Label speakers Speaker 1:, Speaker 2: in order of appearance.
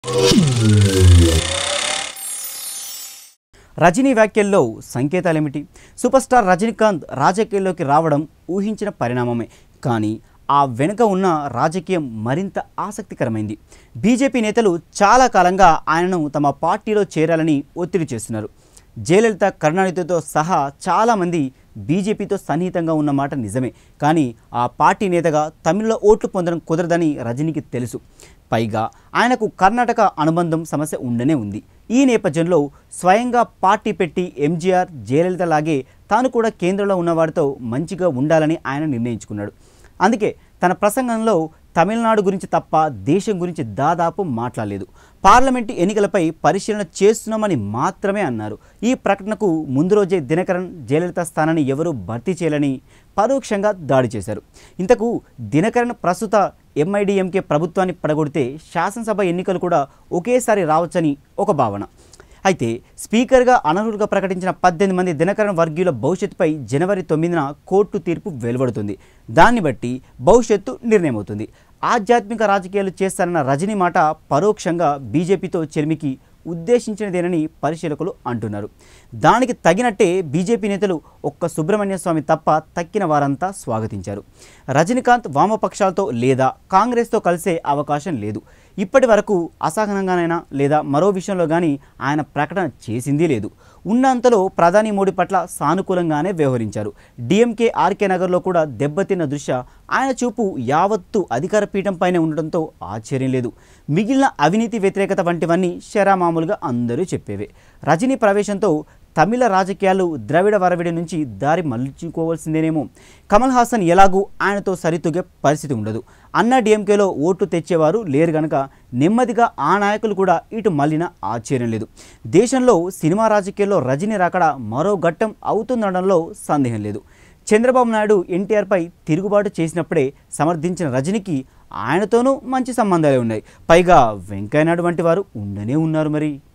Speaker 1: రజనీ వ్యాఖ్యల్లో సంకేతాలేమిటి? Super star Rajinikanth రాజకీయాల్లోకి రావడం ఊహించిన పరిణామమే. కానీ ఆ వెనుక ఉన్న రాజకీయం మరింత ఆసక్తికరమైంది. బీజేపీ నేతలు చాలా కాలంగా ఆయనను తమ పార్టీలో చేరాలని ఒత్తిడి చేస్తున్నారు. జయలలిత, కరుణానిధితో సహా చాలామంది బీజేపీతో సన్నిహితంగా ఉన్నమాట నిజమే. కానీ ఆ పార్టీ నేతగా తమిళలో ఓట్లు పొందడం కుదరదని రజనీకి తెలుసు. పైగా ఆయనకు కర్ణాటక అనుబంధం సమస్య ఉండనే ఉంది. ఈ నేపథ్యంలో స్వయంగా పార్టీ పెట్టి ఎంజీఆర్, జయలలిత లాగే తాను కూడా కేంద్రంలో ఉన్నవాడితో మంచిగా ఉండాలని ఆయన నిర్ణయించుకున్నాడు. అందుకే తన ప్రసంగంలో తమిళనాడు గురించి తప్ప దేశం గురించి దాదాపు మాట్లాడలేదు. పార్లమెంటు ఎన్నికలపై పరిశీలన చేస్తున్నామని మాత్రమే అన్నారు. ఈ ప్రకటనకు ముందు రోజే దినకరన్ జయలలిత స్థానాన్ని ఎవరూ భర్తీ చేయాలని పరోక్షంగా దాడి చేశారు. ఇంతకు దినకరన్ ప్రస్తుత ఎంఐడిఎంకే ప్రభుత్వాన్ని పడగొడితే శాసనసభ ఎన్నికలు కూడా ఒకేసారి రావచ్చని ఒక భావన. అయితే స్పీకర్గా అనర్హులుగా ప్రకటించిన 18 మంది దినకరన్ వర్గీయుల భవిష్యత్తుపై జనవరి 9న కోర్టు తీర్పు వెలువడుతుంది. దాన్ని బట్టి భవిష్యత్తు నిర్ణయమవుతుంది. ఆధ్యాత్మిక రాజకీయాలు చేస్తారన్న రజనీ మాట పరోక్షంగా బీజేపీతో చెలిమికి ఉద్దేశించినదేనని పరిశీలకులు అంటున్నారు. దానికి తగినట్టే బీజేపీ నేతలు ఒక్క సుబ్రహ్మణ్య స్వామి తప్ప తక్కిన వారంతా స్వాగతించారు. రజనీకాంత్ వామపక్షాలతో లేదా కాంగ్రెస్తో కలిసే అవకాశం లేదు. ఇప్పటి వరకు అసహనంగానైనా లేదా మరో విషయంలో కానీ ఆయన ప్రకటన చేసిందీ లేదు. ఉన్నంతలో ప్రధాని మోడీ పట్ల సానుకూలంగానే వ్యవహరించారు. డిఎంకే ఆర్కే నగర్లో కూడా దెబ్బతిన్న దృష్ట్యా ఆయన చూపు యావత్తు అధికార పీఠంపైనే ఉండడంతో ఆశ్చర్యం లేదు. మిగిలిన అవినీతి వ్యతిరేకత వంటివన్నీ శరామామూలుగా అందరూ చెప్పేవే. రజనీ ప్రవేశంతో తమిళ రాజకీయాలు ద్రవిడ వరవిడి నుంచి దారి మళ్లించుకోవాల్సిందేనేమో. కమల్ హాసన్ ఎలాగూ ఆయనతో సరితూగే పరిస్థితి ఉండదు. అన్నా డిఎంకేలో ఓట్లు తెచ్చేవారు లేరు గనక నెమ్మదిగా ఆ నాయకులు కూడా ఇటు మళ్ళిన ఆశ్చర్యం లేదు. దేశంలో సినిమా రాజకీయాల్లో రజనీ రాకడ మరో ఘట్టం అవుతుందనడంలో సందేహం లేదు. చంద్రబాబు నాయుడు ఎన్టీఆర్పై తిరుగుబాటు చేసినప్పుడే సమర్థించిన రజనీకి ఆయనతోనూ మంచి సంబంధాలే ఉన్నాయి. పైగా వెంకయ్యనాయుడు వంటి వారు ఉండనే ఉన్నారు మరి.